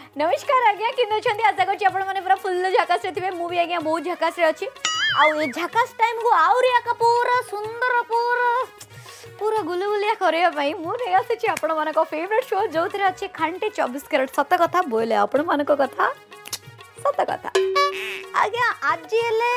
नमस्कार आज्ञा कि आशा कर पूरा फुल झकास थे मुझे आज्ञा बहुत झकास अच्छी आउ झकास टाइम को आउरी आका पूरा सुंदर पूरा पूरा गुलगुलिया करने मुझे आसी आपण मान फेवरेट शो जो थे अच्छे खांटी 24 कैरेट सत कथा बोले आपण मान कथा सत कथा आज्ञा आज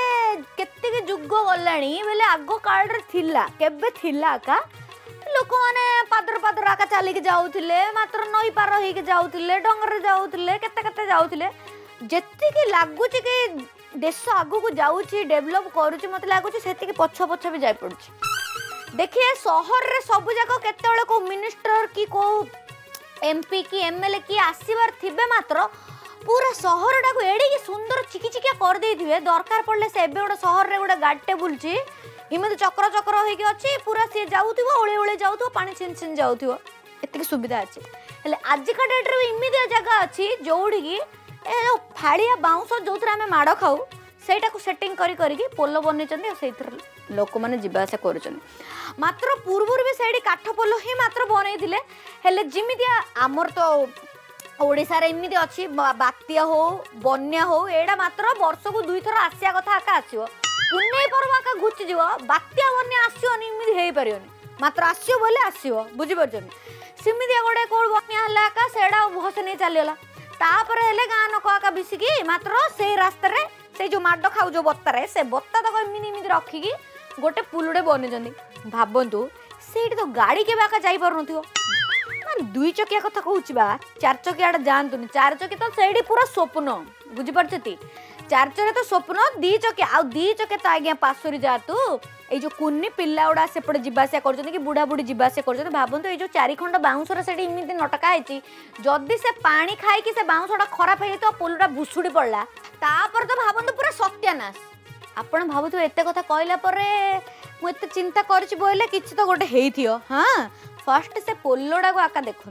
केते जुग गलानी बेले आग काल केबे थिला का लोक मैंने पादर पादर आका चलिक जाऊले मात्र नई पार होके जाऊले डंगर जाऊले केते जाऊले जेतिकी लगुच कि देश आगु को जाऊँगी डेभलप करुच्ची मत लगुच से पछ पछ भी जाई पड़ुची देखिए सहर रे सब जाक केते को मिनिस्टर कि को एमपी कि एमएलए कि आसबार थिबे मात्र पूरा सहर टाक एड़ी सुंदर चिकिचिकिया कर देथिबे दरकार पड़ले से एबे गोटे सहर रे गोटे गाड़टे बुलची इमती चक्र चक्र होइके अच्छी पूरा सी जाऊथिबो ओळे ओळे जाऊथिबो पानी छिन छिन जाऊथिबो एतिक सुविधा अछि हेले आज का डेट रे इमिदिया जगह अछि जोड़ी की ए फाड़िया बाउंस जो आम माड़ खाऊ सेटा को सेटिंग करी पोल बन से लोक मैंने जावास कर मात्र पूर्व भी से काठ पोल ही मात्र बनई हेले जिमितिया आमर तो ओडिशा रे एमिति अछि बात्या हो बन्या हो एडा मात्र वर्ष को 2 थर आसिया कथा आका आसीबो पुन्ने पर्व आका घुची जीव बात्या बन्या आसीओनी इमिति हेई परियोनी मात्र आसीओ बोले आसीओ बुझी परछन सिमितिया गोटे कोड बन्या हला आका सेडा भस नै चलियला तापर हेले गाँ लोक आका बिसिकी मात्र से रास्ता रे से जो माड खाऊ जो बत्ता रे से बत्ता तक इमिति इमिति रखिकी गोटे पुलुडे बनिजंदी भाबंतु सेठी तो गाड़ी के आका जाई पर नथियो दुई चकिया कथा कहूँ बा 4 चकिया जातुनि 4 चकी तो से पूरा स्वप्न बुझीपारती 4 चके तो स्वप्न 2 चकिया आ 2 चके तो आज्ञा पासरी जातु ये जो कुन्नी पिला गुड़ा सेपटे जावास कर बुढ़ा बुढ़ी जावास कर भावतु ये जो 4 खंड बाउंसर से इमती नटका है जदि से पानी खाई से बाउंसटा खराब हो तो पोलटा भुशुड़ी पड़ा तापर तो भावतु पूरा सत्यानाश आपण भावुथ एत कथा कहला मुझे चिंता कर बोले कि तो गोटे हो हाँ फर्स्ट से पोलोडा को आका देखु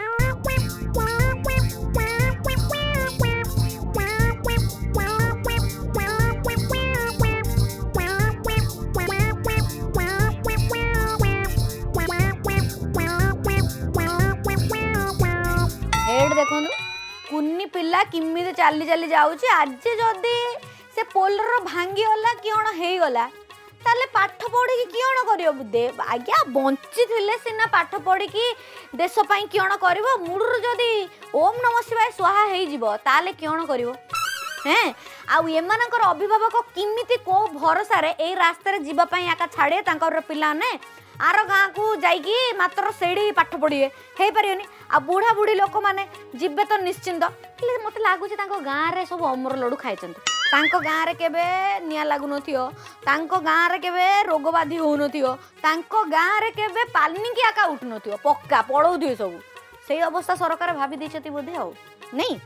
देखु कुन्नी पिला किमिति चली चली जाऊँगी आज जदि से पोलर भांगीगला किण होगला ताले पाठ पढ़ी किण कर आज्ञा बंची थे सीना पाठ पढ़ी देश किण कर मूलर जदि ओम नमः शिवाय स्वाहा हो किण कर हैं आउ एमानकर अभिभावक किमिति को भरोसा रे ए रास्ता जीवाई आका छाड़े पिलाने आर गाँ को जाइकी मात्र से पाठ पढ़े हो पारे आ बुढ़ा बुढ़ी लोक मैंने जीवे तो निश्चिंत मत लगुच गाँव में सब अमर लड्डू खाई गाँव में केबे निया लगुन गाँव में केबे रोग बाधी होन गाँव में केबे पानी की आका उठुन पक्का पड़ौ सब से अवस्था सरकार भाभी देती बोधे आ नहीं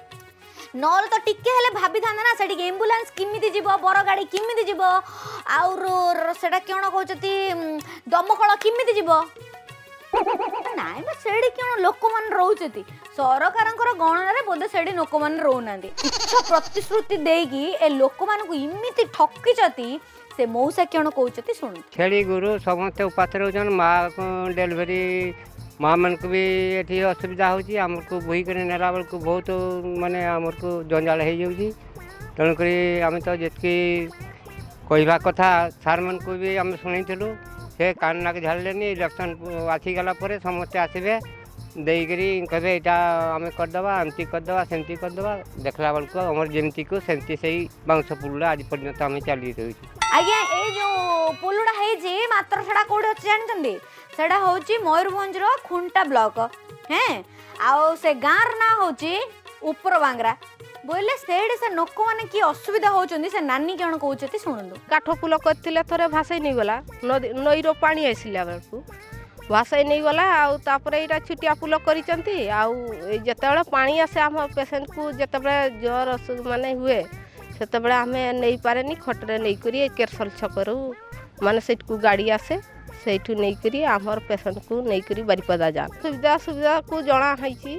नल तो टिके हेले भाभी था ना सेठी एम्बुलेंस किमिति जीव बर गाड़ी किमिति जीव आउर सेटा केण कहउचती दमकल किमिति जीव नाइ बा सेठी केण लोक मन रहउचती सरकारंकर गणना रे बोधे सेठी लोक मन रहउनांती इच्छा प्रतिश्रुति देगी ए लोक मान को इमिति ठक्कीचती से मौसा केण कहउचती सुन छेड़ी गुरु समस्त उपास रहउछन मा डेलीवरी माँ मन को भी ये असुविधा होमको बोही कर नेला बेल को बहुत माने आमको जंजाल हो जाऊँगी तेणुक आम तो जी कहवा कथा सार मन को भी आम शुणु से कान नाक झाड़े इलेक्शन आसीगला समस्ते आसबे देकरी कहे यहाँ आम करदे एमती करदे सेमती करदे देखला बेल को आम जमती को सेमती से बाउंस पुलटा आज पर्यटन आम चली रही आज्ञा ये जो पुलटा है मात्र से कौटे अच्छे जानते सेटा हूँ मयूरभंज खुंटा ब्लॉक हैं आउ से गाँव ना हूँ उपर बांग्रा बोले से लोक मैंने कि असुविधा होती से नानी कौन कहते शुणु काठ पुल करते थे भाषाई नहीं गला नईर पानी आसला बेलू भाषाई नहीं गला आउे छुटिया पुल कर पानी आसे आम पेसेंट को जिते ज्वर माने हुए से आम नहीं पारे खटरे नहीं कर केरसल छकरू माने सेठ को गाड़ी आसे से नहीं आमर पेसेंट को नहीं बारिपदा जा सुविधा सुविधा को जना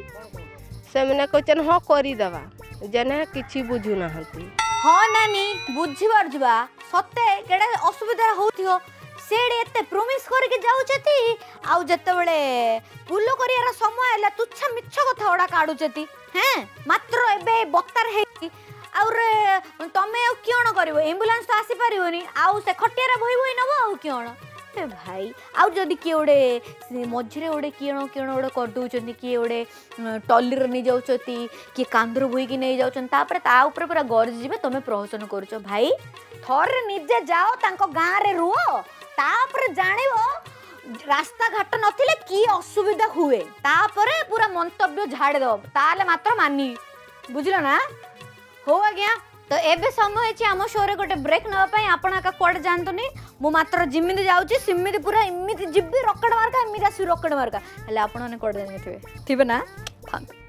से मैंने कहते हाँ करदेवा जेने किसी बुझुना हाँ नानी बुझी पार्जुबा सत्ते केड़ा असुविधा होथियो सेडे एते प्रोमिस करके जाउछती आउ जतबेले पुलो करियार समय हला तुच्छा मिछ कथा ओडा काडुछती हैं मात्र एबे बत्तर हे और तमे किण करिवो एम्बुलेंस तो आसी परिवनी आउ से खटियारा भई भई नबो आउ किण ए भाई आउ जदि कि ओडे मझरे ओडे किण किण ओडे कर दउछती कि ओडे टॉलीर नै जाउछती कि कांदर भई कि नै जाउछन तापर ता ऊपर पूरा गरज जिवे तमे प्रहसन करूछो भाई थोर निजे जाओ तांको गां रे रुओ तापर जानिबो रास्ता घाट नथिले की असुविधा हुए तापर पूरा मंतव्य झाड़ दो ताले मात्र मानी बुझलो ना हो आज्ञा तो एबे समय है आम शो रे गोटे ब्रेक नापी आपण का कुआडे जानतुनी मु मात्र जिमिति जाउची सिमिति पूरा इमिति जिब्बी रॉकेट मारका इमिति आसी रॉकेट मारका हले आपण ने कुआडे जानिथिबे थिबे ना थांत